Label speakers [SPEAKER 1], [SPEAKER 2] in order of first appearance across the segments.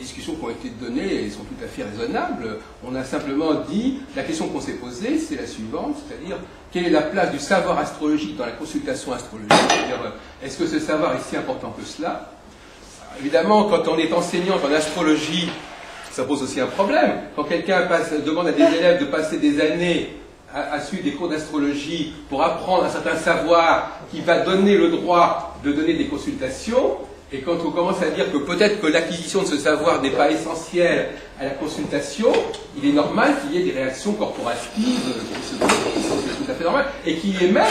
[SPEAKER 1] discussions qui ont été données sont tout à fait raisonnables. On a simplement dit, la question qu'on s'est posée, c'est la suivante, c'est-à-dire, quelle est la place du savoir astrologique dans la consultation astrologique? C'est-à-dire, est-ce que ce savoir est si important que cela? Évidemment, quand on est enseignant en astrologie, ça pose aussi un problème. Quand quelqu'un demande à des élèves de passer des années à suivre des cours d'astrologie pour apprendre un certain savoir qui va donner le droit de donner des consultations, et quand on commence à dire que peut-être que l'acquisition de ce savoir n'est pas essentielle à la consultation, il est normal qu'il y ait des réactions corporatives, c'est tout à fait normal, et qu'il y ait même,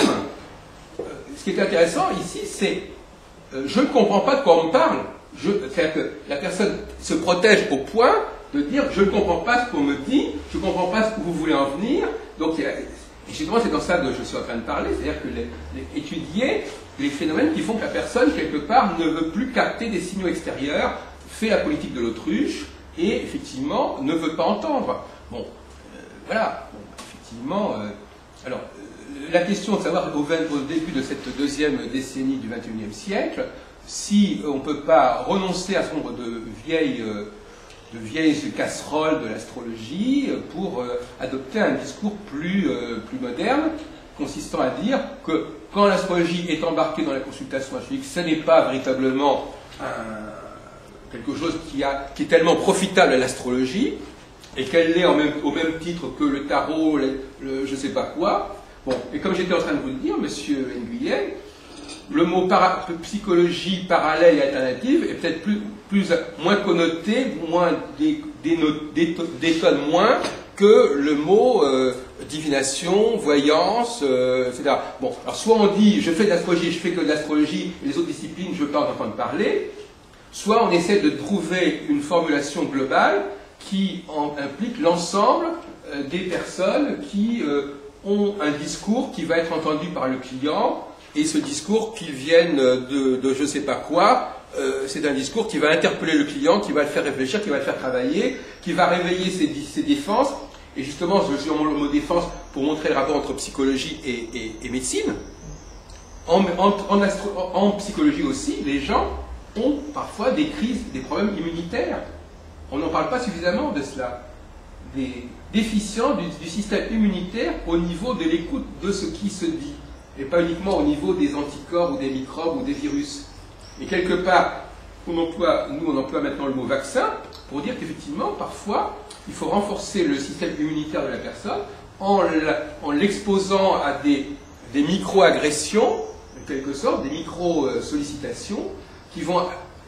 [SPEAKER 1] ce qui est intéressant ici, c'est je ne comprends pas de quoi on me parle. C'est-à-dire que la personne se protège au point de dire je ne comprends pas ce qu'on me dit, je ne comprends pas ce que vous voulez en venir. Donc, et justement, c'est dans ça que je suis en train de parler, c'est-à-dire que étudier les phénomènes qui font que la personne, quelque part, ne veut plus capter des signaux extérieurs, fait la politique de l'autruche, et effectivement, ne veut pas entendre. Bon, voilà. Bon, effectivement, alors, la question de savoir au début de cette deuxième décennie du XXIe siècle, si on ne peut pas renoncer à ce nombre de vieilles casseroles de l'astrologie pour adopter un discours plus moderne, consistant à dire que quand l'astrologie est embarquée dans la consultation astrologique, ce n'est pas véritablement quelque chose qui est tellement profitable à l'astrologie, et qu'elle l'est au même titre que le tarot, je ne sais pas quoi. Bon, et comme j'étais en train de vous le dire, monsieur Nguyen, le mot psychologie parallèle et alternative est peut-être moins connoté, moins détonne moins que le mot divination, voyance, etc. Bon, alors soit on dit je fais de l'astrologie, je fais que de l'astrologie, et les autres disciplines je ne veux pas en entendre parler, soit on essaie de trouver une formulation globale qui implique l'ensemble des personnes qui ont un discours qui va être entendu par le client. Et ce discours, qu'il vienne de je ne sais pas quoi, c'est un discours qui va interpeller le client, qui va le faire réfléchir, qui va le faire travailler, qui va réveiller ses défenses. Et justement, je suis en le mot défense pour montrer le rapport entre psychologie et médecine. En psychologie aussi, les gens ont parfois des crises, des problèmes immunitaires. On n'en parle pas suffisamment de cela. Des déficients du système immunitaire au niveau de l'écoute de ce qui se dit. Et pas uniquement au niveau des anticorps ou des microbes ou des virus. Et quelque part, nous on emploie maintenant le mot vaccin pour dire qu'effectivement, parfois, il faut renforcer le système immunitaire de la personne en l'exposant à des micro-agressions, en quelque sorte, des micro-sollicitations qui vont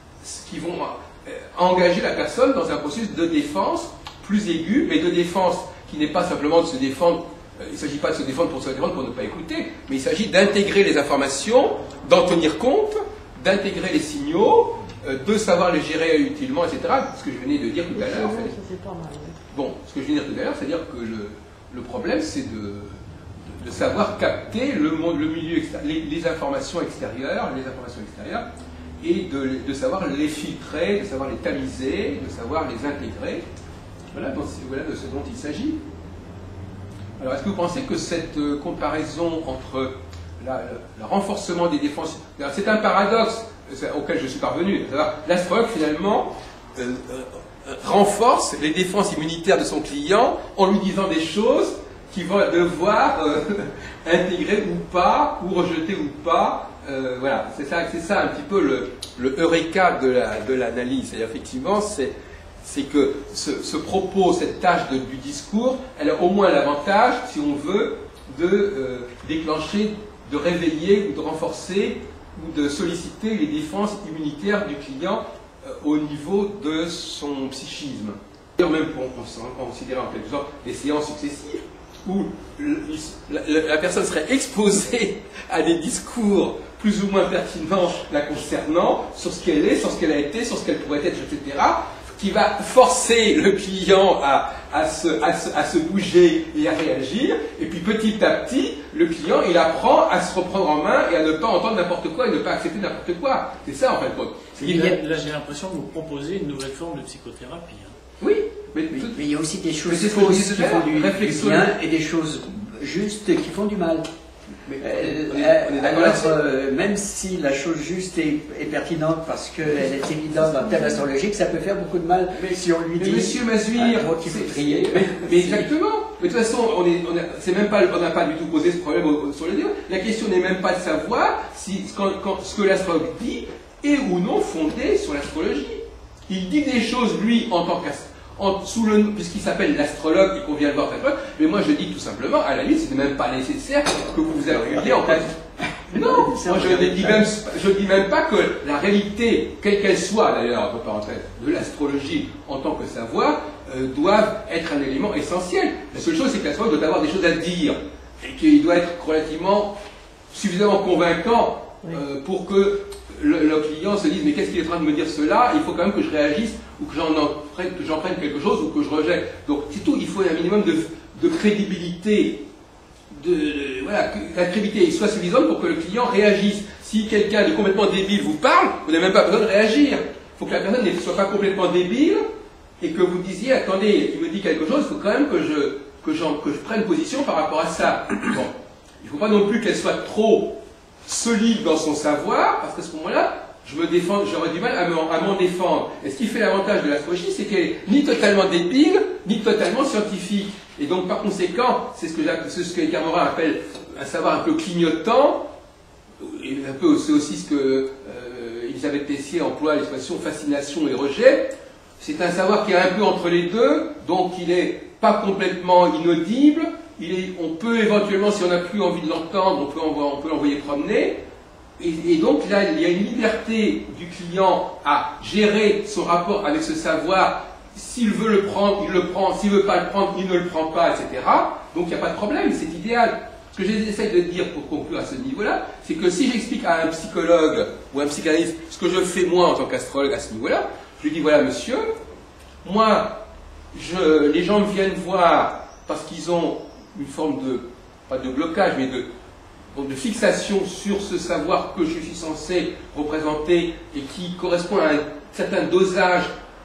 [SPEAKER 1] engager la personne dans un processus de défense plus aigu, mais de défense qui n'est pas simplement de se défendre. Il ne s'agit pas de se défendre pour ne pas écouter, mais il s'agit d'intégrer les informations, d'en tenir compte, d'intégrer les signaux, de savoir les gérer utilement, etc. Ce que je venais de dire tout à l'heure. Bon, ce que je venais de dire tout à l'heure, c'est-à-dire que le problème, c'est de savoir capter le milieu les informations extérieures, et de savoir les filtrer, de savoir les tamiser, de savoir les intégrer. Voilà de ce dont il s'agit. Alors, est-ce que vous pensez que cette comparaison entre le renforcement des défenses... C'est un paradoxe auquel je suis parvenu. L'astrologue, finalement, renforce les défenses immunitaires de son client en lui disant des choses qu'il va devoir intégrer ou pas, ou rejeter ou pas. Voilà, c'est ça un petit peu le eureka de l'analyse. C'est-à-dire, effectivement, c'est que ce propos, cette tâche du discours, elle a au moins l'avantage, si on veut, de déclencher, de réveiller ou de renforcer ou de solliciter les défenses immunitaires du client au niveau de son psychisme. Même pour considérer en quelque sorte des séances successives où la personne serait exposée à des discours plus ou moins pertinents la concernant, sur ce qu'elle est, sur ce qu'elle a été, sur ce qu'elle pourrait être, etc., qui va forcer le client à se bouger et à réagir, et puis petit à petit, le client, il apprend à se reprendre en main et à ne pas entendre n'importe quoi et ne pas accepter n'importe quoi. C'est ça, en fait.
[SPEAKER 2] Là, j'ai l'impression que vous proposez une nouvelle forme de psychothérapie. Hein.
[SPEAKER 1] Oui,
[SPEAKER 3] mais il y a aussi des choses fausses qui font du bien et des choses justes qui font du mal.
[SPEAKER 1] On est d'accord là-dessus.
[SPEAKER 3] Même si la chose juste est pertinente parce qu'elle est évidente dans le thème astrologique, ça peut faire beaucoup de mal si on lui dit.
[SPEAKER 1] Monsieur Mazuir,
[SPEAKER 3] qu'il faut trier.
[SPEAKER 1] Mais exactement. Mais de toute façon, on n'a pas du tout posé ce problème sur le débat. La question n'est même pas de savoir si ce que l'astrologue dit est ou non fondé sur l'astrologie. Il dit des choses, lui, en tant qu'astrologue, puisqu'il s'appelle l'astrologue et qu'on vient le voir l'astrologue, mais moi je dis tout simplement, à la limite, ce n'est même pas nécessaire que vous vous appuyiez en fait. Non, moi je dis même pas que la réalité, quelle qu'elle soit d'ailleurs, entre parenthèses, de l'astrologie en tant que savoir, doivent être un élément essentiel. La seule chose, c'est que l'astrologue doit avoir des choses à dire, et qu'il doit être relativement suffisamment convaincant pour que le client se dise mais qu'est-ce qu'il est en train de me dire cela, il faut quand même que je réagisse ou que j'en prenne quelque chose ou que je rejette. Donc c'est tout, il faut un minimum de crédibilité, voilà, que la crédibilité soit suffisante pour que le client réagisse. Si quelqu'un de complètement débile vous parle, vous n'avez même pas besoin de réagir. Il faut que la personne ne soit pas complètement débile et que vous disiez attendez, il me dit quelque chose, il faut quand même que je prenne position par rapport à ça. Bon, il ne faut pas non plus qu'elle soit trop solide dans son savoir, parce qu'à ce moment-là, j'aurais du mal à m'en défendre. Et ce qui fait l'avantage de l'astrologie, c'est qu'elle n'est ni totalement débile, ni totalement scientifique. Et donc, par conséquent, c'est ce que Edgar Morin appelle un savoir un peu clignotant, et c'est aussi ce que Elisabeth Tessier emploie l'expression fascination et rejet. C'est un savoir qui est un peu entre les deux, donc il n'est pas complètement inaudible. On peut éventuellement, si on n'a plus envie de l'entendre, on peut l'envoyer promener. Et donc là, il y a une liberté du client à gérer son rapport avec ce savoir. S'il veut le prendre, il le prend. S'il ne veut pas le prendre, il ne le prend pas, etc. Donc il n'y a pas de problème, c'est idéal. Ce que j'essaie de dire pour conclure à ce niveau-là, c'est que si j'explique à un psychologue ou à un psychanalyste ce que je fais moi en tant qu'astrologue à ce niveau-là, je lui dis voilà monsieur, moi, les gens me viennent voir parce qu'ils ont une forme pas de blocage, mais de fixation sur ce savoir que je suis censé représenter et qui correspond à un certain dosage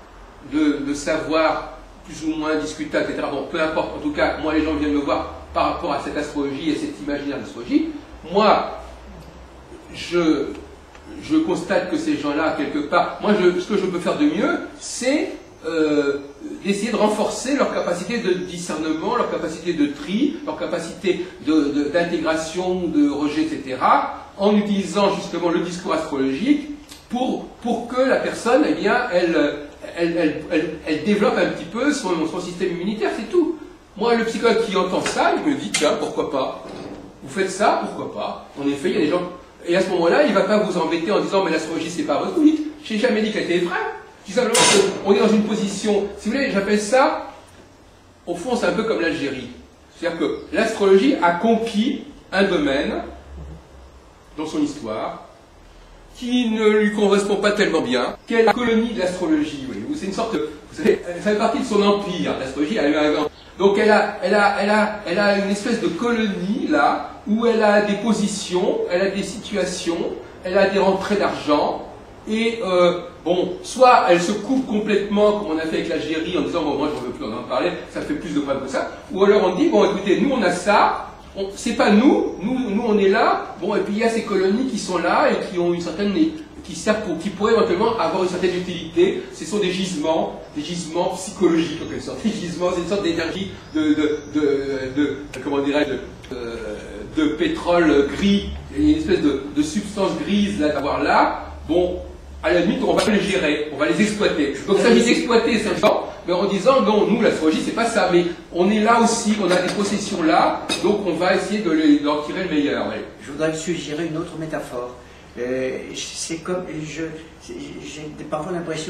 [SPEAKER 1] de savoir plus ou moins discutable, etc. Bon, peu importe, en tout cas, moi les gens viennent me voir par rapport à cette astrologie et cet imaginaire d'astrologie. Moi, je constate que ces gens-là, quelque part, ce que je peux faire de mieux, c'est d'essayer de renforcer leur capacité de discernement, leur capacité de tri, leur capacité d'intégration, de rejet, etc., en utilisant justement le discours astrologique pour que la personne, eh bien, elle développe un petit peu son système immunitaire, c'est tout. Moi, le psychologue qui entend ça, il me dit, tiens, pourquoi pas? Vous faites ça, pourquoi pas? En effet, il y a des gens... Et à ce moment-là, il ne va pas vous embêter en disant, mais l'astrologie, c'est pas votre vie. Je n'ai jamais dit qu'elle était vraie. Je dis simplement qu'on est dans une position... Si vous voulez, j'appelle ça... Au fond, c'est un peu comme l'Algérie. C'est-à-dire que l'astrologie a conquis un domaine dans son histoire qui ne lui correspond pas tellement bien, qui est la colonie de l'astrologie. C'est une sorte de... Vous savez, ça fait partie de son empire. L'astrologie, elle a eu un... Donc elle a une espèce de colonie là, où elle a des positions, elle a des situations, elle a des rentrées d'argent, et bon, soit elle se coupe complètement, comme on a fait avec l'Algérie, en disant bon, moi je ne veux plus en parler, ça fait plus de problèmes que ça, ou alors on dit bon écoutez, nous on a ça, c'est pas nous on est là, bon, et puis il y a ces colonies qui sont là et qui ont une certaine... qui pourraient éventuellement avoir une certaine utilité. Ce sont des gisements psychologiques en quelque sorte. Des gisements, c'est une sorte d'énergie comment dirais-je, de pétrole gris, une espèce de substance grise là, d'avoir là. Bon, à la limite, on va les gérer, on va les exploiter. Donc ça veut dire exploiter ces gens, mais en disant non, nous l'astrologie c'est pas ça, mais on est là aussi, on a des possessions là, donc on va essayer d'en tirer le meilleur. Ouais.
[SPEAKER 3] Je voudrais suggérer une autre métaphore. C'est comme j'ai parfois l'impression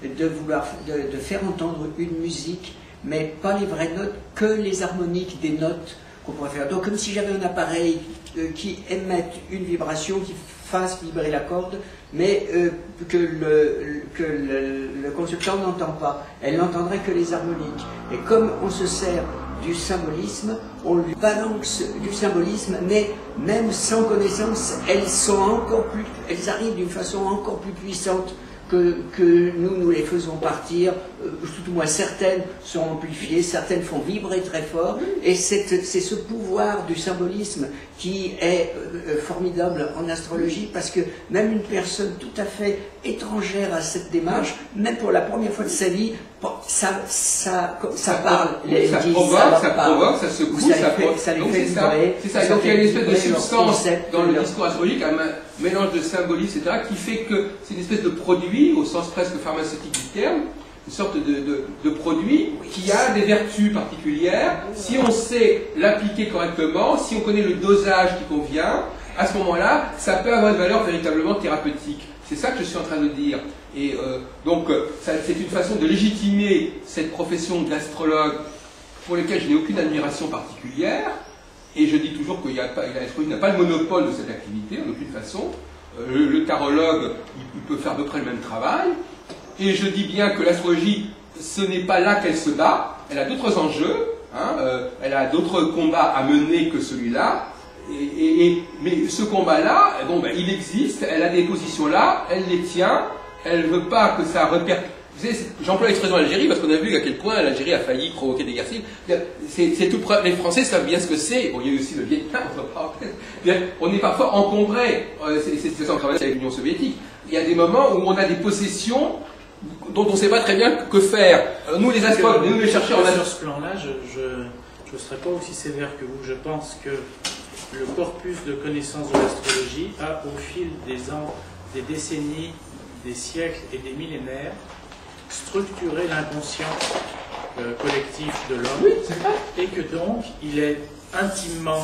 [SPEAKER 3] de faire entendre une musique, mais pas les vraies notes, que les harmoniques des notes qu'on pourrait faire. Donc comme si j'avais un appareil qui émette une vibration, qui fasse vibrer la corde, mais que le consultant n'entend pas. Elle n'entendrait que les harmoniques. Et comme on se sert du symbolisme, on lui balance du symbolisme, mais même sans connaissance, elles arrivent d'une façon encore plus puissante que nous les faisons partir, tout au moins certaines sont amplifiées, certaines font vibrer très fort, et c'est ce pouvoir du symbolisme qui est formidable en astrologie, parce que même une personne tout à fait étrangère à cette démarche, même pour la première fois de sa vie, ça parle,
[SPEAKER 1] ça provoque, ça secoue, ça les fait vibrer. C'est ça, donc il y a une espèce de substance dans le discours astrologique, un mélange de symbolisme, etc., qui fait que c'est une espèce de produit, au sens presque pharmaceutique du terme, une sorte de produit qui a des vertus particulières. Si on sait l'appliquer correctement, si on connaît le dosage qui convient, à ce moment-là, ça peut avoir une valeur véritablement thérapeutique. C'est ça que je suis en train de dire. Et donc, c'est une façon de légitimer cette profession d'astrologue pour laquelle je n'ai aucune admiration particulière. Et je dis toujours que l'astrologie n'a pas le monopole de cette activité, en aucune façon. Le tarologue, il peut faire à peu près le même travail. Et je dis bien que l'astrologie, ce n'est pas là qu'elle se bat. Elle a d'autres enjeux, hein, elle a d'autres combats à mener que celui-là. Mais ce combat-là, bon, ben, il existe, elle a des positions là, elle les tient, elle ne veut pas que ça répercute. Vous savez, j'emploie l'expression Algérie parce qu'on a vu à quel point l'Algérie a failli provoquer des guerres civiles. C'est tout les Français savent bien ce que c'est. Bon, il y a eu aussi le Vietnam, on est parfois encombré. C'est ça en travaillant avec l'Union soviétique. Il y a des moments où on a des possessions dont on ne sait pas très bien que faire. Nous, les astrologues, nous les chercheurs,
[SPEAKER 2] sur ce plan-là, je ne serais pas aussi sévère que vous. Je pense que le corpus de connaissances de l'astrologie a, au fil des ans, des décennies, des siècles et des millénaires, structuré l'inconscient collectif de l'homme,
[SPEAKER 1] oui, et
[SPEAKER 2] que donc il est intimement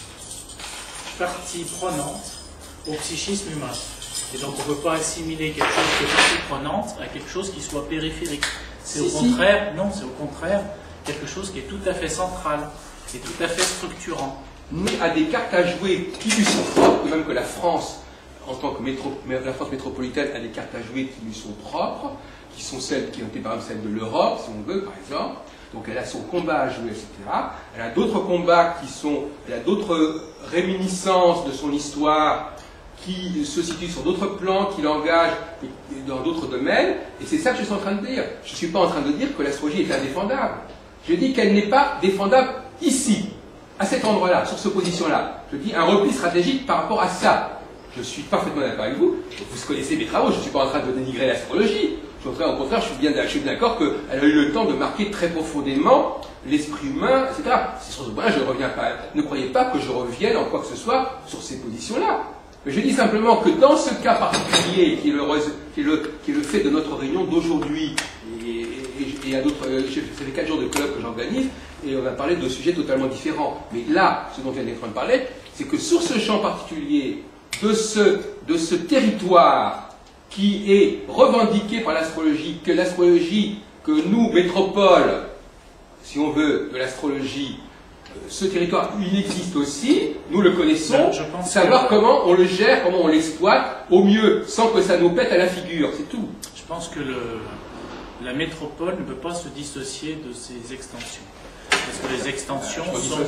[SPEAKER 2] partie prenante au psychisme humain. Et donc on ne peut pas assimiler quelque chose qui est partie prenante à quelque chose qui soit périphérique. C'est au contraire, non, c'est au contraire quelque chose qui est tout à fait central et tout à fait structurant.
[SPEAKER 1] Mais a des cartes à jouer qui lui sont propres, même que la France, en tant que la France métropolitaine, a des cartes à jouer qui lui sont propres, qui sont celles qui ont été par exemple celles de l'Europe, si on veut, par exemple. Donc elle a son combat à jouer, etc. Elle a d'autres combats elle a d'autres réminiscences de son histoire qui se situent sur d'autres plans, qui l'engagent dans d'autres domaines. Et c'est ça que je suis en train de dire. Je ne suis pas en train de dire que l'astrologie est indéfendable. Je dis qu'elle n'est pas défendable ici, à cet endroit-là, sur cette position-là. Je dis un repli stratégique par rapport à ça. Je suis parfaitement d'accord avec vous. Vous connaissez mes travaux, je ne suis pas en train de dénigrer l'astrologie. Au contraire, je suis d'accord qu'elle a eu le temps de marquer très profondément l'esprit humain, etc. C'est sur ce point-là, je ne reviens pas. Ne croyez pas que je revienne en quoi que ce soit sur ces positions-là. Mais je dis simplement que dans ce cas particulier, qui est le fait de notre réunion d'aujourd'hui, et à d'autres, c'est les 4 jours de colloque que j'organise, et on a parlé de sujets totalement différents. Mais là, ce dont on est en train de parler, c'est que sur ce champ particulier, de ce territoire qui est revendiqué par l'astrologie, que nous, métropole, si on veut, de l'astrologie, ce territoire, il existe aussi, nous le connaissons, savoir comment on le gère, comment on l'exploite, au mieux, sans que ça nous pète à la figure, c'est tout.
[SPEAKER 2] Je pense que la métropole ne peut pas se dissocier de ses extensions. Parce que les extensions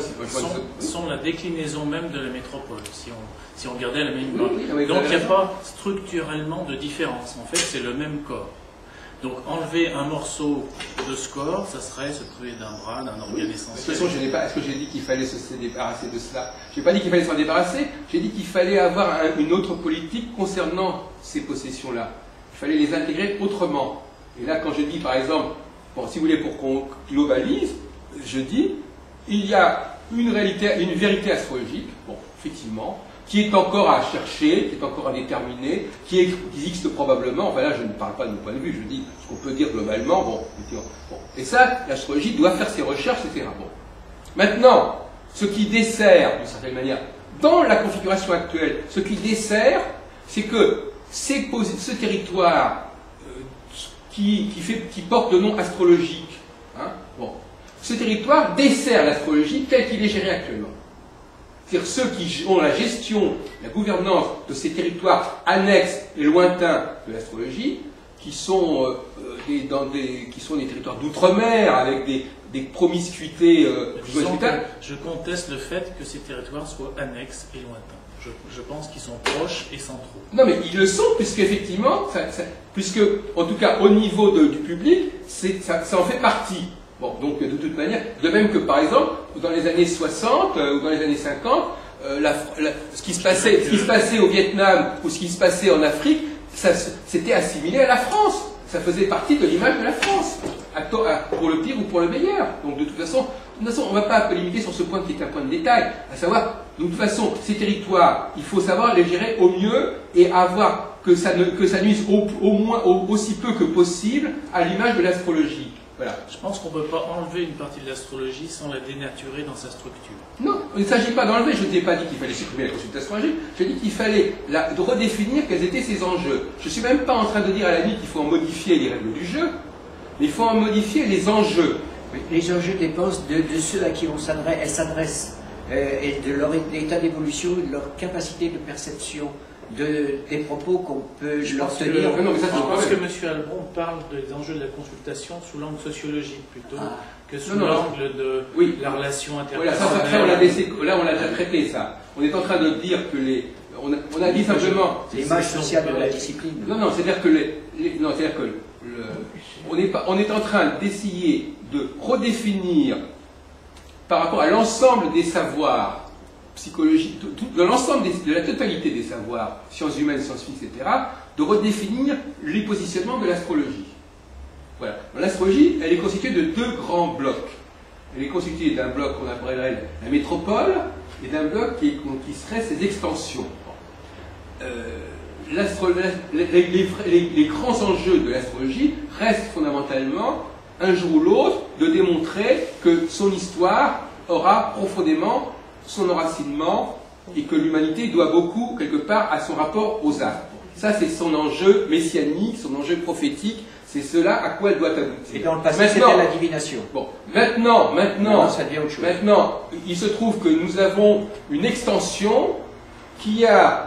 [SPEAKER 2] sont la déclinaison même de la métropole, si on regardait la même corps. Donc il n'y a pas structurellement de différence. En fait, c'est le même corps. Donc enlever un morceau de ce corps, ça serait se priver d'un bras, d'un organe essentiel.
[SPEAKER 1] De toute façon, est-ce que j'ai dit qu'il fallait se débarrasser de cela? Je n'ai pas dit qu'il fallait s'en débarrasser, j'ai dit qu'il fallait avoir une autre politique concernant ces possessions-là. Il fallait les intégrer autrement. Et là, quand je dis, par exemple, bon, si vous voulez, pour qu'on globalise, je dis, il y a une vérité astrologique, bon, effectivement, qui est encore à chercher, qui est encore à déterminer, qui existe probablement, enfin là je ne parle pas de mon point de vue, je dis ce qu'on peut dire globalement, bon. Et ça, l'astrologie doit faire ses recherches, etc. Bon. Maintenant, ce qui dessert, d'une certaine manière, dans la configuration actuelle, ce qui dessert, c'est que ce territoire qui porte le nom astrologique, hein, bon, ce territoire dessert l'astrologie tel qu'il est géré actuellement. C'est-à-dire ceux qui ont la gestion, la gouvernance de ces territoires annexes et lointains de l'astrologie, qui sont des territoires d'outre-mer, avec des des promiscuités
[SPEAKER 2] je conteste le fait que ces territoires soient annexes et lointains. Je pense qu'ils sont proches et centraux.
[SPEAKER 1] Non, mais ils le sont, puisque effectivement, puisque, en tout cas, au niveau du public, ça en fait partie. Bon, donc, de toute manière, de même que, par exemple, dans les années 60 ou dans les années 50, ce qui se passait au Vietnam ou ce qui se passait en Afrique, c'était assimilé à la France. Ça faisait partie de l'image de la France, pour le pire ou pour le meilleur. Donc, de toute façon, on ne va pas polémiquer sur ce point qui est un point de détail, à savoir, de toute façon, ces territoires, il faut savoir les gérer au mieux et avoir que ça nuise au moins aussi peu que possible à l'image de l'astrologie. Voilà.
[SPEAKER 2] Je pense qu'on ne peut pas enlever une partie de l'astrologie sans la dénaturer dans sa structure.
[SPEAKER 1] Non, il ne s'agit pas d'enlever, je ne t'ai pas dit qu'il fallait supprimer la consultation astrologique, j'ai dit qu'il fallait redéfinir quels étaient ses enjeux. Je ne suis même pas en train de dire à la limite qu'il faut en modifier les règles du jeu, mais il faut en modifier les enjeux.
[SPEAKER 3] Les enjeux dépendent de ceux à qui elles s'adressent et de leur état d'évolution, de leur capacité de perception des propos qu'on peut leur tenir.
[SPEAKER 2] Je pense que M. Albron parle des enjeux de la consultation sous l'angle sociologique plutôt que sous l'angle de la relation interpersonnelle.
[SPEAKER 1] Là, on l'a déjà traité, ça. On est en train de dire que on a dit simplement...
[SPEAKER 3] L'image sociale de la discipline.
[SPEAKER 1] Non, c'est-à-dire que on est en train d'essayer de redéfinir par rapport à l'ensemble des savoirs psychologiques, de l'ensemble de la totalité des savoirs, sciences humaines, sciences physiques, etc., de redéfinir les positionnements de l'astrologie. Voilà. L'astrologie, elle est constituée de deux grands blocs. Elle est constituée d'un bloc qu'on appellerait la métropole et d'un bloc qui serait ses extensions. Les grands enjeux de l'astrologie restent fondamentalement, un jour ou l'autre, de démontrer que son histoire aura profondément son enracinement et que l'humanité doit beaucoup, quelque part, à son rapport aux astres. Ça, c'est son enjeu messianique, son enjeu prophétique, c'est cela à quoi elle doit aboutir.
[SPEAKER 3] Et dans le passé, c'était la divination.
[SPEAKER 1] Bon, maintenant,
[SPEAKER 3] ça devient autre chose.
[SPEAKER 1] Maintenant, il se trouve que nous avons une extension qui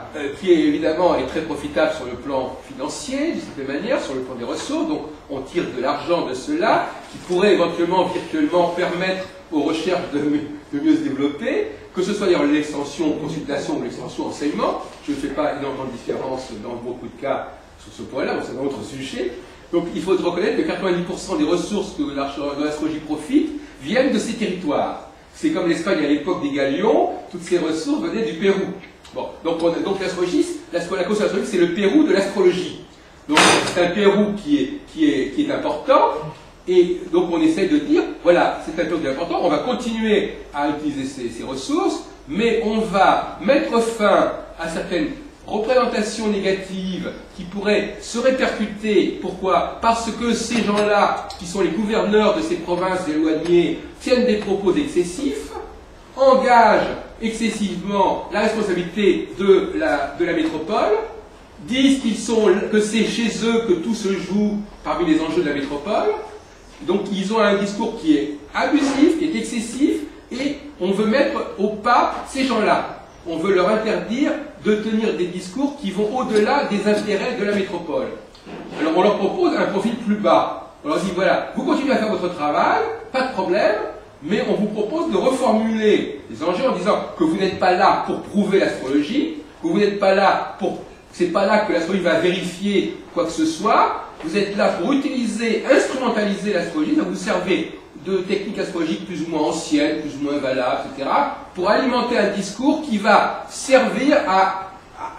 [SPEAKER 1] évidemment est très profitable sur le plan financier, d'une certaine manière, sur le plan des ressources, donc on tire de l'argent de cela, qui pourrait éventuellement, virtuellement, permettre aux recherches de mieux se développer, que ce soit d'ailleurs l'extension consultation ou l'extension enseignement. Je ne fais pas énormément de différence dans beaucoup de cas sur ce point-là, mais c'est un autre sujet. Donc il faut reconnaître que 90% des ressources que l'astrologie profite viennent de ces territoires. C'est comme l'Espagne à l'époque des Galions, toutes ces ressources venaient du Pérou. Bon, donc l'astrologie, la constellation astrologique, c'est le Pérou de l'astrologie. Donc c'est un Pérou qui est important, et donc on essaye de dire, voilà, c'est un Pérou qui est important, on va continuer à utiliser ces ressources, mais on va mettre fin à certaines représentations négatives qui pourraient se répercuter. Pourquoi? Parce que ces gens-là, qui sont les gouverneurs de ces provinces éloignées, tiennent des propos excessifs, engagent excessivement la responsabilité de la métropole, disent que c'est chez eux que tout se joue parmi les enjeux de la métropole. Donc ils ont un discours qui est abusif, qui est excessif, et on veut mettre au pas ces gens-là. On veut leur interdire de tenir des discours qui vont au-delà des intérêts de la métropole. Alors on leur propose un profil plus bas. On leur dit, voilà, vous continuez à faire votre travail, pas de problème, mais on vous propose de reformuler les enjeux en disant que vous n'êtes pas là pour prouver l'astrologie, que vous n'êtes pas là pour... C'est pas là que l'astrologie va vérifier quoi que ce soit, vous êtes là pour instrumentaliser l'astrologie, donc vous servez de techniques astrologiques plus ou moins anciennes, plus ou moins valables, etc., pour alimenter un discours qui va servir à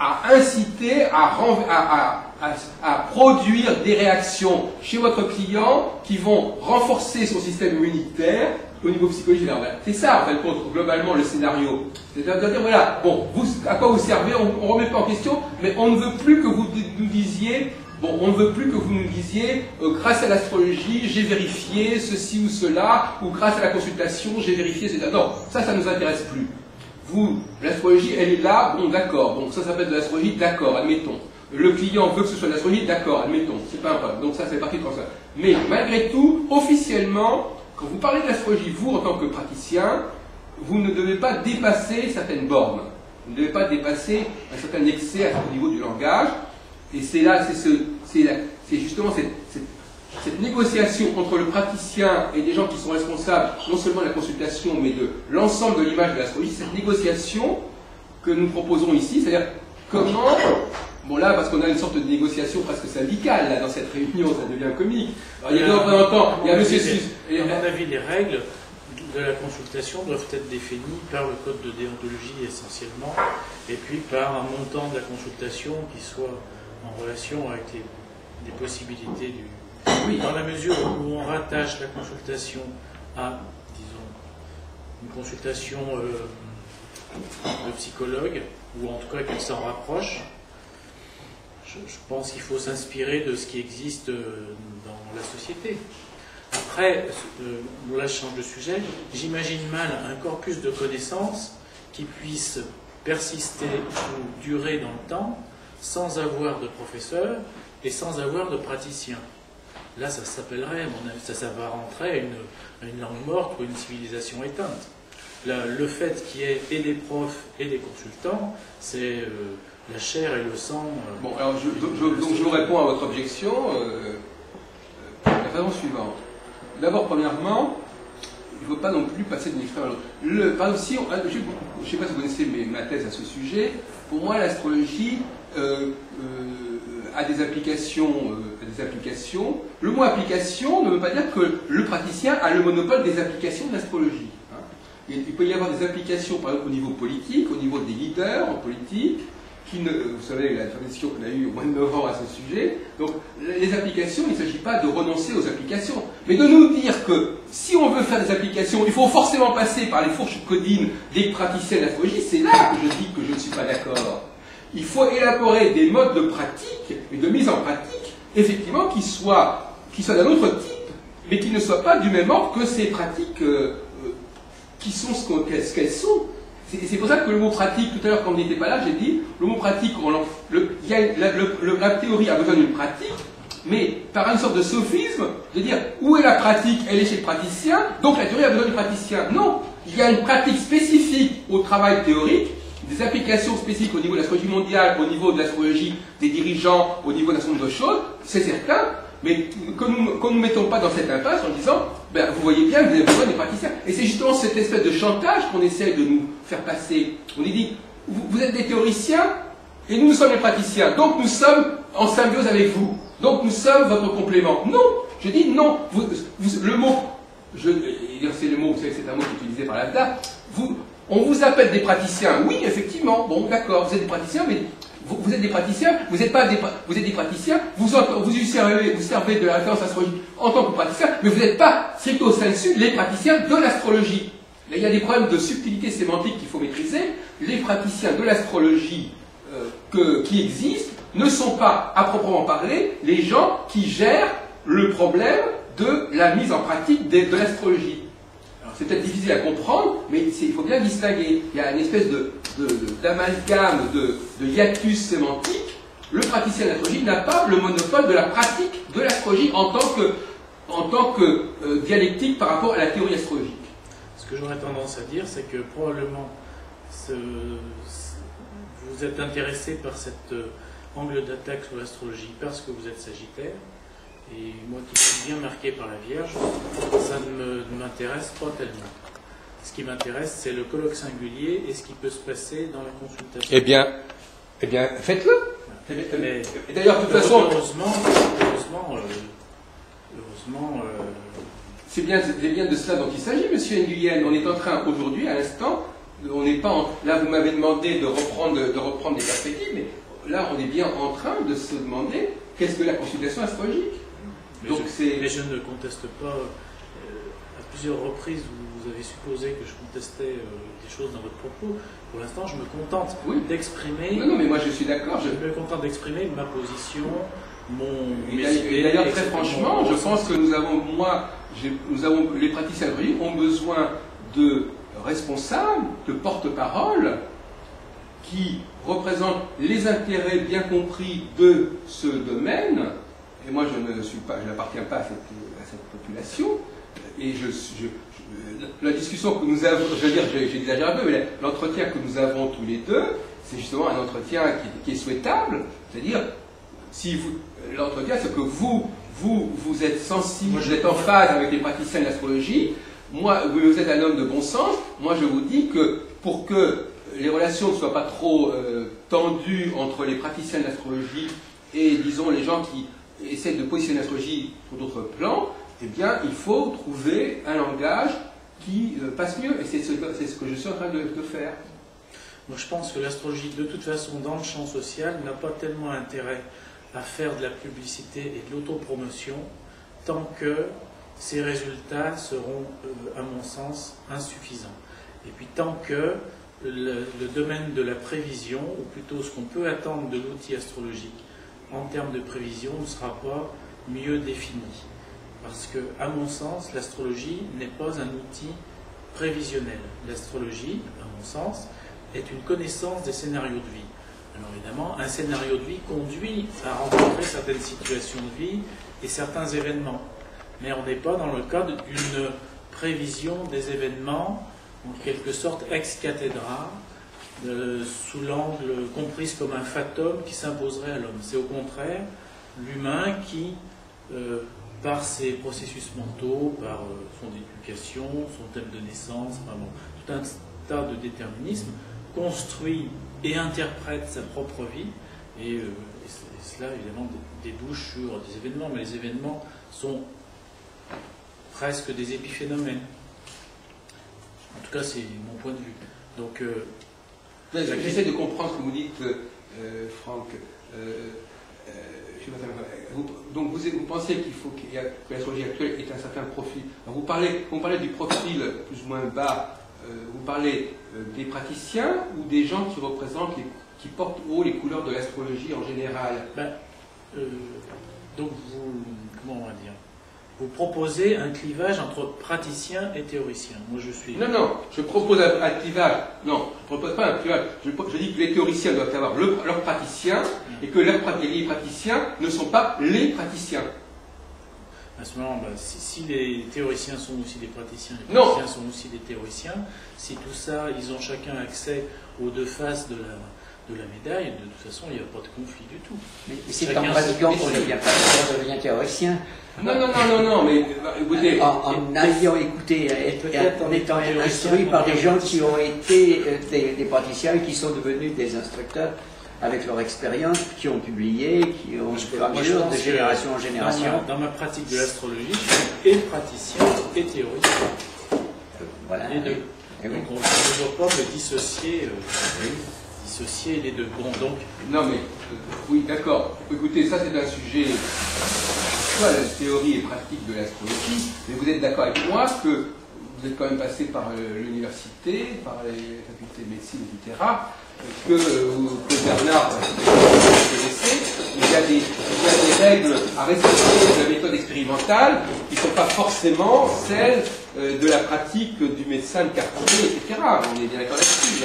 [SPEAKER 1] inciter, à produire des réactions chez votre client qui vont renforcer son système immunitaire au niveau psychologique. C'est ça, en fait, globalement, le scénario. C'est-à-dire, voilà, bon, à quoi vous servez, on ne remet pas en question, mais on ne veut plus que vous nous disiez... Bon, on ne veut plus que vous nous disiez, grâce à l'astrologie, j'ai vérifié ceci ou cela, ou grâce à la consultation, j'ai vérifié cela. Non, ça ne nous intéresse plus. Vous, l'astrologie, elle est là, bon, d'accord. Donc ça s'appelle de l'astrologie, d'accord, admettons. Le client veut que ce soit de l'astrologie, d'accord, admettons. C'est pas un problème. Donc ça, c'est parti de ça. Mais malgré tout, officiellement, quand vous parlez de l'astrologie, vous, en tant que praticien, vous ne devez pas dépasser certaines bornes. Vous ne devez pas dépasser un certain excès au niveau du langage. Et c'est là, c'est justement cette négociation entre le praticien et des gens qui sont responsables non seulement de la consultation, mais de l'ensemble de l'image de l'astrologie, cette négociation que nous proposons ici, c'est-à-dire comment, bon là, parce qu'on a une sorte de négociation presque syndicale, là, dans cette réunion, ça devient comique. Alors, il y a deux représentants, il y a M. Sus.
[SPEAKER 2] À mon avis, les règles de la consultation doivent être définies par le code de déontologie essentiellement, et puis par un montant de la consultation qui soit en relation avec les possibilités du... Oui, dans la mesure où on rattache la consultation à, disons, une consultation de psychologue, ou en tout cas qu'elle s'en rapproche, je pense qu'il faut s'inspirer de ce qui existe dans la société. Après, là je change de sujet, j'imagine mal un corpus de connaissances qui puisse persister ou durer dans le temps sans avoir de professeur et sans avoir de praticien. Là, ça s'appellerait, ça s'apparenterait à une langue morte ou une civilisation éteinte. Là, le fait qu'il y ait et des profs et des consultants, c'est la chair et le sang.
[SPEAKER 1] Bon, alors donc je vous réponds à votre objection de la façon suivante. D'abord, premièrement, il ne faut pas non plus passer d'une extrême à l'autre. Par exemple, je ne sais pas si vous connaissez ma thèse à ce sujet, pour moi, l'astrologie a des applications. Le mot application ne veut pas dire que le praticien a le monopole des applications de l'astrologie. Il peut y avoir des applications, par exemple, au niveau politique, au niveau des leaders en politique, vous savez, la discussion qu'on a eue au mois de novembre à ce sujet. Donc, les applications, il ne s'agit pas de renoncer aux applications, mais de nous dire que si on veut faire des applications, il faut forcément passer par les fourches codines des praticiens de l'astrologie. C'est là que je dis que je ne suis pas d'accord. Il faut élaborer des modes de pratique et de mise en pratique, effectivement, qui soient d'un autre type, mais qui ne soient pas du même ordre que ces pratiques qui sont ce qu'elles sont. C'est pour ça que le mot pratique, tout à l'heure quand on n'était pas là, j'ai dit, le mot pratique, la théorie a besoin d'une pratique, mais par une sorte de sophisme, de dire où est la pratique, elle est chez le praticien, donc la théorie a besoin du praticien. Non, il y a une pratique spécifique au travail théorique, des applications spécifiques au niveau de l'astrologie mondiale, au niveau de l'astrologie des dirigeants, au niveau d'un certain nombre de choses, c'est certain, mais que nous ne mettons pas dans cette impasse en disant, ben, vous voyez bien que vous avez besoin des praticiens. Et c'est justement cette espèce de chantage qu'on essaie de nous faire passer. On dit, vous êtes des théoriciens, et nous sommes les praticiens, donc nous sommes en symbiose avec vous. Donc nous sommes votre complément. Non, je dis non. Le mot, c'est le mot, vous savez, c'est un mot qui est utilisé par l'AFDA, on vous appelle des praticiens. Oui, effectivement, bon, d'accord, vous êtes des praticiens, mais vous êtes des praticiens, vous êtes des praticiens, vous servez de la référence astrologique en tant que praticien, mais vous n'êtes pas, stricto sensu, les praticiens de l'astrologie. Là, il y a des problèmes de subtilité sémantique qu'il faut maîtriser. Les praticiens de l'astrologie qui existent ne sont pas, à proprement parler, les gens qui gèrent le problème de la mise en pratique de l'astrologie. C'est peut-être difficile à comprendre, mais il faut bien distinguer. Il y a une espèce d'amalgame, de hiatus sémantique. Le praticien de l'astrologie n'a pas le monopole de la pratique de l'astrologie en tant que dialectique par rapport à la théorie astrologique.
[SPEAKER 2] Ce que j'aurais tendance à dire, c'est que probablement vous êtes intéressé par cet angle d'attaque sur l'astrologie parce que vous êtes Sagittaire. Et moi qui suis bien marqué par la Vierge, ça ne m'intéresse pas tellement. Ce qui m'intéresse, c'est le colloque singulier et ce qui peut se passer dans la consultation.
[SPEAKER 1] Eh bien faites-le.
[SPEAKER 2] Mais
[SPEAKER 1] et d'ailleurs, de toute façon...
[SPEAKER 2] Heureusement,
[SPEAKER 1] c'est bien de cela dont il s'agit, monsieur Nguyen. On est en train, aujourd'hui, à l'instant, on n'est pas là, vous m'avez demandé de reprendre des perspectives, mais là, on est bien en train de se demander qu'est-ce que la consultation astrologique.
[SPEAKER 2] Mais je ne conteste pas. À plusieurs reprises, vous avez supposé que je contestais des choses dans votre propos. Pour l'instant, je me contente d'exprimer.
[SPEAKER 1] Non, mais moi je suis d'accord.
[SPEAKER 2] Je me contente d'exprimer ma position, mes idées.
[SPEAKER 1] Et d'ailleurs, très franchement, je pense que les praticiens astrologiques ont besoin de responsables, de porte-parole, qui représentent les intérêts bien compris de ce domaine. Et moi, je n'appartiens pas à cette population. Et la discussion que nous avons, je veux dire, j'exagère un peu, mais l'entretien que nous avons tous les deux, c'est justement un entretien qui est souhaitable. C'est-à-dire, l'entretien, c'est que vous vous êtes sensible, vous êtes en phase avec les praticiens de l'astrologie. Moi, vous êtes un homme de bon sens. Moi, je vous dis que pour que les relations ne soient pas trop tendues entre les praticiens de l'astrologie et, disons, les gens qui essaient de positionner l'astrologie sur d'autres plans, eh bien, il faut trouver un langage qui passe mieux. Et c'est ce que je suis en train de faire.
[SPEAKER 2] Moi, je pense que l'astrologie, de toute façon, dans le champ social, n'a pas tellement intérêt à faire de la publicité et de l'autopromotion tant que ces résultats seront, à mon sens, insuffisants. Et puis tant que le domaine de la prévision, ou plutôt ce qu'on peut attendre de l'outil astrologique en termes de prévision, ne sera pas mieux défini. Parce que, à mon sens, l'astrologie n'est pas un outil prévisionnel. L'astrologie, à mon sens, est une connaissance des scénarios de vie. Alors évidemment, un scénario de vie conduit à rencontrer certaines situations de vie et certains événements. Mais on n'est pas dans le cadre d'une prévision des événements, en quelque sorte ex cathedra, sous l'angle comprise comme un fatum qui s'imposerait à l'homme. C'est au contraire l'humain qui, par ses processus mentaux, par son éducation, son thème de naissance, vraiment, tout un tas de déterminismes, construit et interprète sa propre vie, et cela évidemment débouche sur des événements, mais les événements sont presque des épiphénomènes. En tout cas, c'est mon point de vue. Donc,
[SPEAKER 1] j'essaie de comprendre ce que vous dites, Franck. Donc, vous pensez qu'il faut que l'astrologie actuelle ait un certain profil. Alors, vous parlez du profil plus ou moins bas. Vous parlez des praticiens ou des gens qui représentent, qui portent haut les couleurs de l'astrologie en général?
[SPEAKER 2] Donc, comment on va dire, vous proposez un clivage entre praticiens et théoriciens. Moi, je suis...
[SPEAKER 1] Non, je propose un clivage. Non, je ne propose pas un clivage. Je dis que les théoriciens doivent avoir leurs praticiens et que les praticiens ne sont pas les praticiens.
[SPEAKER 2] À ce moment, si les théoriciens sont aussi des praticiens, les praticiens sont aussi des théoriciens, si tout ça, ils ont chacun accès aux deux faces de la médaille, de toute façon, il n'y a pas de conflit du tout.
[SPEAKER 3] Mais c'est en pratiquant qu'on devient théoricien.
[SPEAKER 1] Non, mais écoutez...
[SPEAKER 3] En ayant écouté, en étant instruit par des gens qui ont été des praticiens et qui sont devenus des instructeurs avec leur expérience, qui ont publié, qui ont de génération en génération.
[SPEAKER 2] Dans ma pratique de l'astrologie, je suis et praticien et théoricien.
[SPEAKER 3] Voilà.
[SPEAKER 2] Les deux. Donc on ne doit pas me dissocier les deux. Bon, donc...
[SPEAKER 1] Non mais, oui, d'accord. Écoutez, ça c'est un sujet, soit la théorie et pratique de l'astrologie, mais vous êtes d'accord avec moi que vous êtes quand même passé par l'université, par les facultés de médecine, etc., que Bernard, vous connaissez, il y a des règles à respecter de la méthode expérimentale qui ne sont pas forcément celles de la pratique du médecin de quartier, etc. On est bien d'accord là-dessus.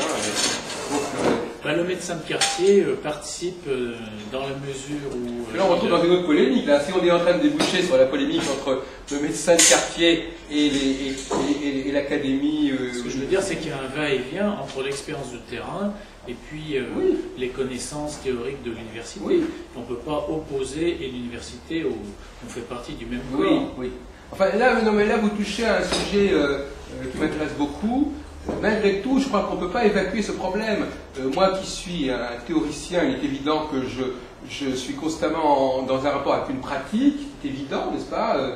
[SPEAKER 2] Le médecin de quartier participe dans la mesure où...
[SPEAKER 1] Là, on retrouve dans une autre polémique. Là. Si on est en train de déboucher sur la polémique entre le médecin de quartier et l'académie...
[SPEAKER 2] Ce que je veux dire, c'est qu'il y a un va-et-vient entre l'expérience de terrain et puis les connaissances théoriques de l'université.
[SPEAKER 1] Oui.
[SPEAKER 2] On ne peut pas opposer et l'université, on fait partie du même corps.
[SPEAKER 1] Oui. Enfin, là, vous touchez à un sujet qui m'intéresse beaucoup. Malgré tout, je crois qu'on ne peut pas évacuer ce problème. Moi qui suis un théoricien, il est évident que je suis constamment dans un rapport avec une pratique, c'est évident, n'est-ce pas,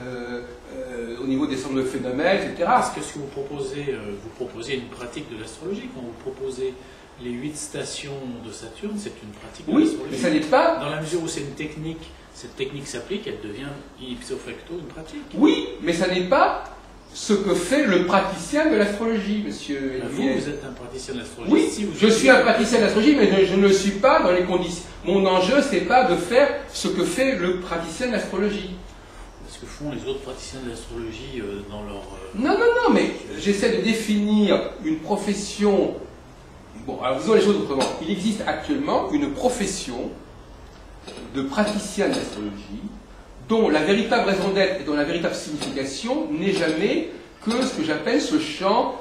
[SPEAKER 1] au niveau des centres de phénomènes, etc.
[SPEAKER 2] Parce que ce que vous proposez une pratique de l'astrologie. Quand vous proposez les 8 stations de Saturne, c'est une pratique de l'astrologie.
[SPEAKER 1] Oui, mais ça n'est pas...
[SPEAKER 2] Dans la mesure où c'est une technique, cette technique s'applique, elle devient ipso facto une pratique.
[SPEAKER 1] Oui, mais ça n'est pas ce que fait le praticien de l'astrologie, monsieur.
[SPEAKER 2] Vous êtes un praticien de l'astrologie.
[SPEAKER 1] Oui, si je suis un praticien de l'astrologie, mais je ne le suis pas dans les conditions. Mon enjeu, c'est pas de faire ce que fait le praticien de l'astrologie.
[SPEAKER 2] Ce que font les autres praticiens de l'astrologie dans leur...
[SPEAKER 1] Non, mais j'essaie de définir une profession... Bon, alors faisons les choses autrement. Il existe actuellement une profession de praticien de l'astrologie dont la véritable raison d'être et dont la véritable signification n'est jamais que ce que j'appelle ce champ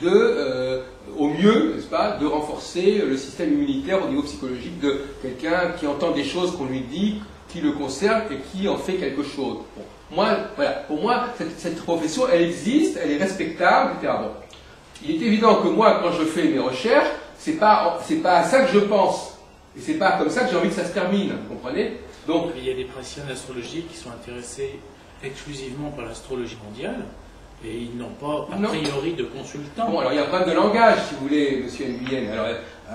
[SPEAKER 1] au mieux, n'est-ce pas, de renforcer le système immunitaire au niveau psychologique de quelqu'un qui entend des choses qu'on lui dit qui le concerne et qui en fait quelque chose. Bon. Moi, voilà, pour moi, cette profession, elle existe, elle est respectable, etc. Bon. Il est évident que moi, quand je fais mes recherches, c'est pas à ça que je pense. Et c'est pas comme ça que j'ai envie que ça se termine, vous comprenez? Donc,
[SPEAKER 2] il y a des praticiens d'astrologie qui sont intéressés exclusivement par l'astrologie mondiale, et ils n'ont pas, a priori, de consultants.
[SPEAKER 1] Bon, alors il y a un problème de langage, si vous voulez, monsieur Nguyen. Alors,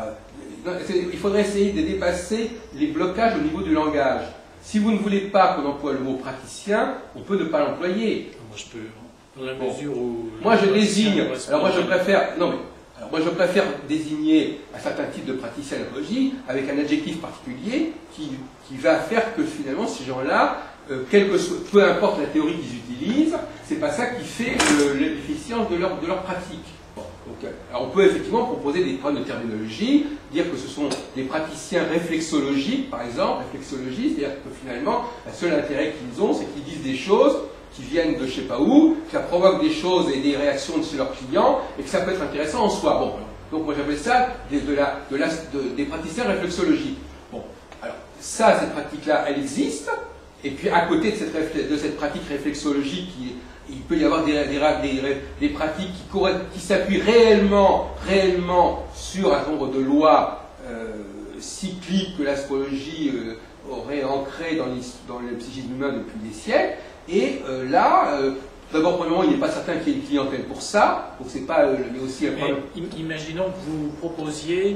[SPEAKER 1] il faudrait essayer de dépasser les blocages au niveau du langage. Si vous ne voulez pas qu'on emploie le mot praticien, on peut ne pas l'employer.
[SPEAKER 2] Moi, je peux, dans la mesure où...
[SPEAKER 1] Moi, je désigne... Alors, moi, je préfère... Non, mais... Alors, moi, je préfère désigner un certain type de praticien d'astrologie avec un adjectif particulier qui va faire que, finalement, ces gens-là, peu importe la théorie qu'ils utilisent, c'est pas ça qui fait l'efficience de leur pratique. Bon, donc, alors on peut effectivement proposer des problèmes de terminologie, dire que ce sont des praticiens réflexologiques, par exemple, réflexologie, c'est-à-dire que finalement, le seul intérêt qu'ils ont, c'est qu'ils disent des choses qui viennent de je sais pas où, que ça provoque des choses et des réactions chez leurs clients, et que ça peut être intéressant en soi. Bon, donc moi j'appelle ça des praticiens réflexologiques. Bon, alors ça, cette pratique-là, elle existe. Et puis à côté de cette pratique réflexologique, il peut y avoir des pratiques qui s'appuient réellement sur un certain nombre de lois cycliques que l'astrologie aurait ancrées dans le psychisme humain depuis des siècles. Et d'abord, pour le moment, il n'est pas certain qu'il y ait une clientèle pour ça, donc c'est pas mais aussi un problème.
[SPEAKER 2] Imaginons que vous proposiez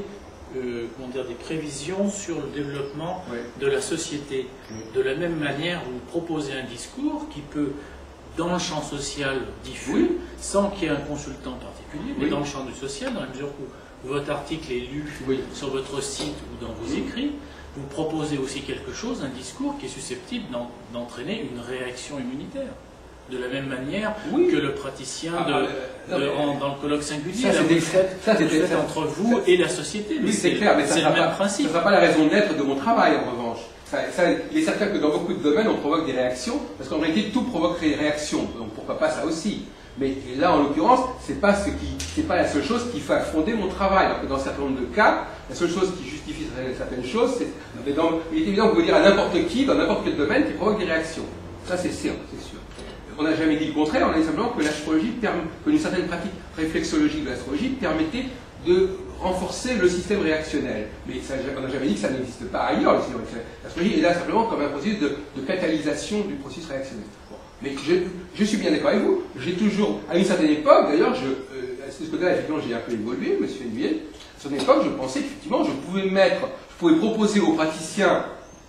[SPEAKER 2] des prévisions sur le développement de la société. De la même manière, vous proposez un discours qui peut, dans le champ social diffus, sans qu'il y ait un consultant particulier, mais dans le champ du social, dans la mesure où votre article est lu sur votre site ou dans vos écrits, vous proposez aussi quelque chose, un discours qui est susceptible d'entraîner une réaction immunitaire. De la même manière que le praticien dans le colloque singulier, vous faites entre vous et la société.
[SPEAKER 1] Oui, c'est clair, mais
[SPEAKER 2] c'est le même principe.
[SPEAKER 1] Ça ne sera pas la raison d'être de mon travail, en revanche. Il est certain que dans beaucoup de domaines, on provoque des réactions, parce qu'en réalité, tout provoque des réactions. Donc pourquoi pas ça aussi? Mais là, en l'occurrence, c'est pas la seule chose qui fait fonder mon travail. Alors que dans un certain nombre de cas, la seule chose qui justifie certaines choses, il est évident que vous pouvez dire à n'importe qui, dans n'importe quel domaine, qui provoque des réactions. Ça, c'est sûr, c'est sûr. On n'a jamais dit le contraire, on a dit simplement que l'astrologie, qu'une certaine pratique réflexologique de l'astrologie permettait de renforcer le système réactionnel. Mais on n'a jamais dit que ça n'existe pas ailleurs, le système réactionnel. L'astrologie est là simplement comme un processus de catalysation du processus réactionnel. Bon. Mais je suis bien d'accord avec vous, j'ai toujours, à une certaine époque, d'ailleurs, à ce côté-là, effectivement, j'ai un peu évolué, monsieur Nguyen, à cette époque, je pensais qu'effectivement, je pouvais proposer aux praticiens,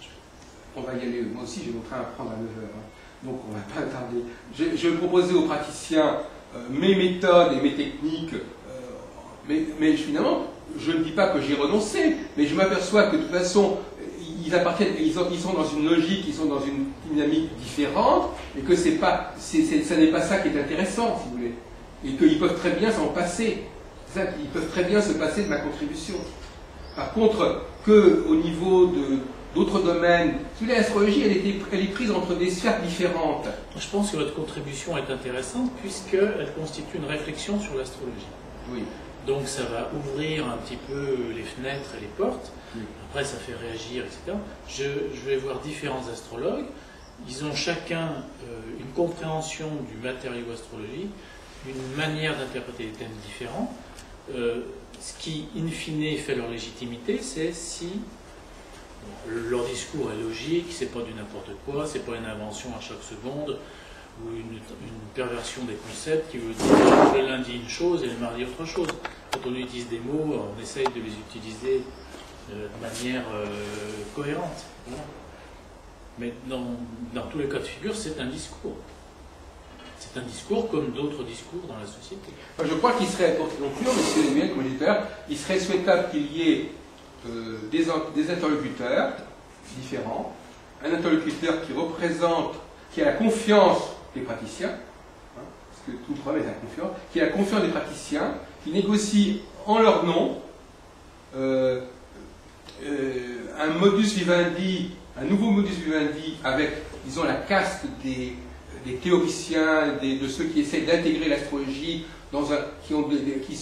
[SPEAKER 1] on va y aller, moi aussi j'ai mon train à prendre à 9h, donc on ne va pas tarder. Je proposais aux praticiens mes méthodes et mes techniques, mais finalement, je ne dis pas que j'ai renoncé, mais je m'aperçois que de toute façon, ils sont dans une logique, ils sont dans une dynamique différente, et que ça n'est pas ça qui est intéressant, si vous voulez. Et qu'ils peuvent très bien s'en passer. Ils peuvent très bien se passer de ma contribution. Par contre, qu'au niveau d'autres domaines, l'astrologie, elle est prise entre des sphères différentes.
[SPEAKER 2] Je pense que votre contribution est intéressante puisqu'elle constitue une réflexion sur l'astrologie.
[SPEAKER 1] Oui.
[SPEAKER 2] Donc ça va ouvrir un petit peu les fenêtres et les portes. Après, ça fait réagir, etc. Je vais voir différents astrologues. Ils ont chacun une compréhension du matériau astrologique, une manière d'interpréter les thèmes différents. Ce qui, in fine, fait leur légitimité, c'est si leur discours est logique, c'est pas du n'importe quoi, c'est pas une invention à chaque seconde, ou une perversion des concepts qui veut dire que le lundi une chose et le mardi autre chose. Quand on utilise des mots, on essaye de les utiliser de manière cohérente. Voilà. Mais dans tous les cas de figure, c'est un discours. C'est un discours comme d'autres discours dans la société.
[SPEAKER 1] Je crois qu'il serait, pour conclure, monsieur Nguyen, comme je disais tout à l'heure, il serait souhaitable qu'il y ait des interlocuteurs différents, un interlocuteur qui a la confiance des praticiens, parce que tout le problème est la confiance, qui a la confiance des praticiens, qui négocie en leur nom un modus vivendi, un nouveau modus vivendi avec, disons, la caste des théoriciens, de ceux qui essayent d'intégrer l'astrologie dans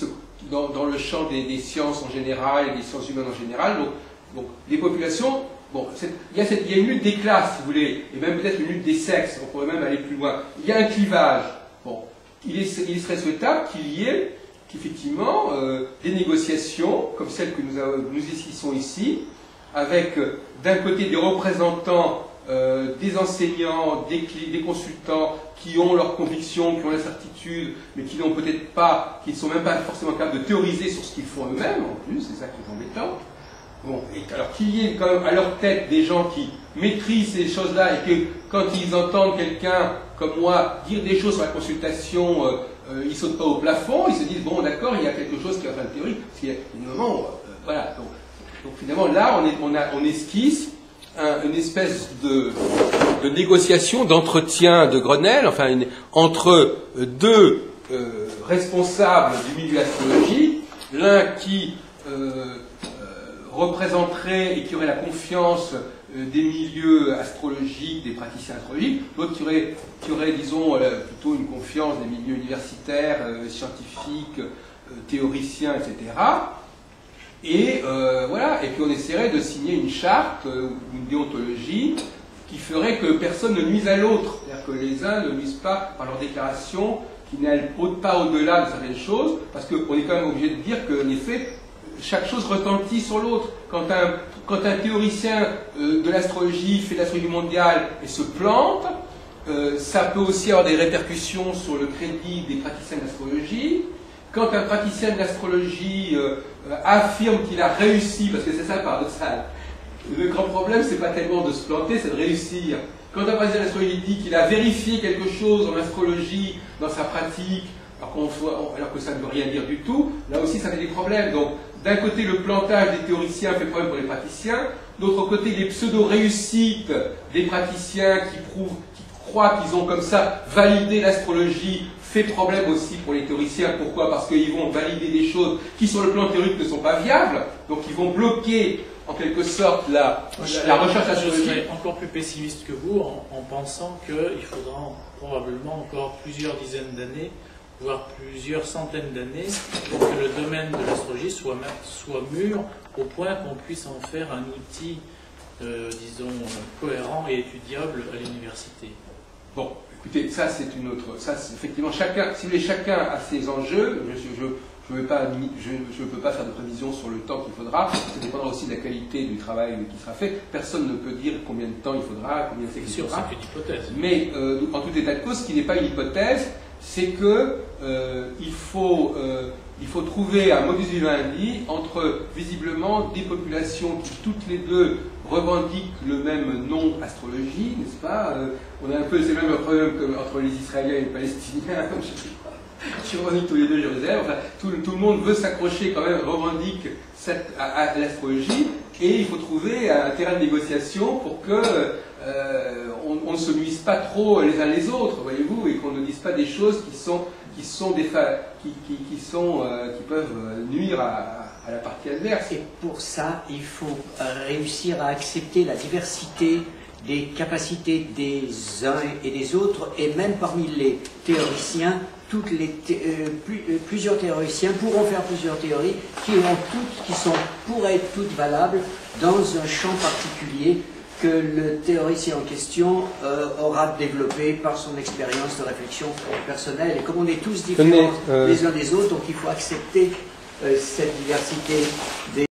[SPEAKER 1] le champ des sciences en général et des sciences humaines en général. Donc des populations bon, il y a une lutte des classes, si vous voulez, et même peut-être une lutte des sexes, on pourrait même aller plus loin. Il y a un clivage. Bon, il serait souhaitable qu'il y ait effectivement des négociations, comme celles que nous esquissons ici, avec d'un côté des représentants des enseignants, des consultants qui ont leurs convictions, qui ont la certitude, mais qui n'ont peut-être pas, qui ne sont même pas forcément capables de théoriser sur ce qu'ils font eux-mêmes, en plus, c'est ça qui est embêtant. Bon, et alors qu'il y ait quand même à leur tête des gens qui maîtrisent ces choses-là et que quand ils entendent quelqu'un comme moi dire des choses sur la consultation, ils ne sautent pas au plafond, ils se disent bon d'accord, il y a quelque chose qui est en train de théorie, parce qu'il y a un moment, voilà. Donc finalement là on esquisse une espèce de négociation, d'entretien de Grenelle, enfin entre deux responsables du milieu astrologique, l'un qui représenterait et qui aurait la confiance des milieux astrologiques, des praticiens astrologiques, l'autre qui aurait disons, plutôt une confiance des milieux universitaires, scientifiques, théoriciens, etc. Et voilà, et puis on essaierait de signer une charte, une déontologie, qui ferait que personne ne nuise à l'autre, c'est-à-dire que les uns ne nuisent pas par leurs déclarations, qui n'aillent pas au-delà de certaines choses, parce qu'on est quand même obligé de dire qu'en effet, chaque chose retentit sur l'autre. Quand un théoricien de l'astrologie fait de l'astrologie mondiale et se plante, ça peut aussi avoir des répercussions sur le crédit des praticiens d'astrologie. Quand un praticien de l'astrologie affirme qu'il a réussi, parce que c'est ça le paradoxal, le grand problème c'est pas tellement de se planter, c'est de réussir. Quand un praticien d'astrologie dit qu'il a vérifié quelque chose en astrologie, dans sa pratique, alors que ça ne veut rien dire du tout, là aussi ça fait des problèmes. Donc d'un côté le plantage des théoriciens fait problème pour les praticiens, d'autre côté les pseudo-réussites des praticiens qui croient qu'ils ont comme ça validé l'astrologie fait problème aussi pour les théoriciens. Pourquoi? Parce qu'ils vont valider des choses qui sur le plan théorique ne sont pas viables, donc ils vont bloquer en quelque sorte la recherche astrologique.
[SPEAKER 2] Je serais encore plus pessimiste que vous en pensant qu'il faudra probablement encore plusieurs dizaines d'années, voire plusieurs centaines d'années, pour que le domaine de l'astrologie soit mûr au point qu'on puisse en faire un outil, disons, cohérent et étudiable à l'université.
[SPEAKER 1] Bon, écoutez, ça c'est une autre... Ça, effectivement, chacun, si vous voulez, chacun a ses enjeux. Je ne peux pas faire de prévision sur le temps qu'il faudra. Ça dépendra aussi de la qualité du travail qui sera fait. Personne ne peut dire combien de temps il faudra, combien de siècles il faudra.
[SPEAKER 2] C'est une hypothèse.
[SPEAKER 1] Mais en tout état de cause, ce qui n'est pas une hypothèse, c'est que il faut trouver un modus vivendi entre visiblement des populations qui toutes les deux revendiquent le même nom astrologie, n'est-ce pas? On a un peu ces mêmes problèmes entre les Israéliens et les Palestiniens. Qui revendiquent tous les deux Jérusalem. Enfin, tout le monde veut s'accrocher quand même, revendique à l'astrologie, et il faut trouver un terrain de négociation pour que on ne se nuise pas trop les uns les autres, voyez-vous, et qu'on ne dise pas des choses qui peuvent nuire à la partie adverse.
[SPEAKER 3] Et pour ça, il faut réussir à accepter la diversité des capacités des uns et des autres, et même parmi les théoriciens, plusieurs théoriciens pourront faire plusieurs théories qui pourraient être toutes valables dans un champ particulier que le théoricien en question aura développé par son expérience de réflexion personnelle. Et comme on est tous différents les uns des autres, donc il faut accepter cette diversité des